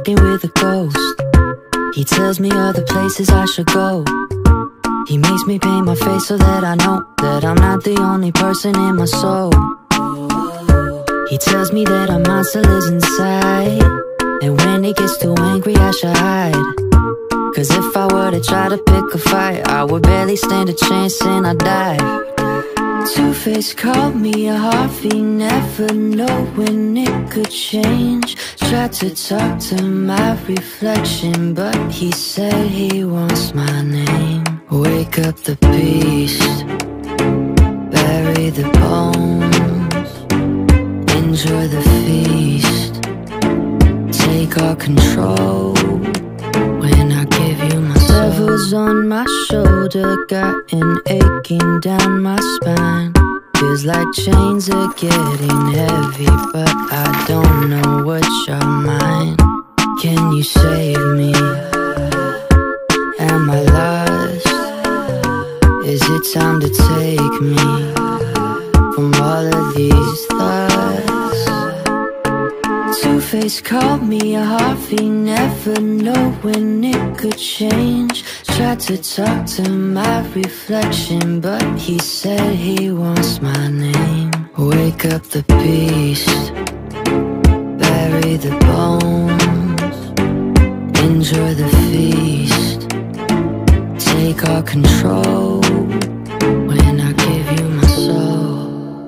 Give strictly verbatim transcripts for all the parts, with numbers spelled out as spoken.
talking with a ghost. He tells me all the places I should go. He makes me paint my face so that I know that I'm not the only person in my soul. He tells me that a monster lives inside, and when he gets too angry I should hide. Cause if I were to try to pick a fight, I would barely stand a chance and I'd die. Two-Face called me a Harvey, never know when it could change. Tried to talk to my reflection, but he said he wants my name. Wake up the beast, bury the bones, enjoy the feast, take all control when I give you my soul. Devil's on my shoulder, got an aching down my spine. Feels like chains are getting heavy, but I don't know what's your mind. Can you save me? Am I lost? Is it time to take me from all of these thoughts? Two-Face called me a Harvey, never know when it could change. Tried to talk to my reflection, but he said he wants my name. Wake up the beast, bury the bones, enjoy the feast, take all control when I give you my soul.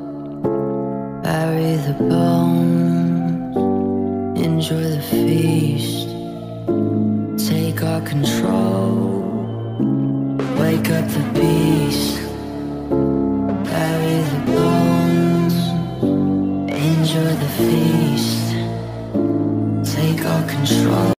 Bury the bones, enjoy the feast, take all control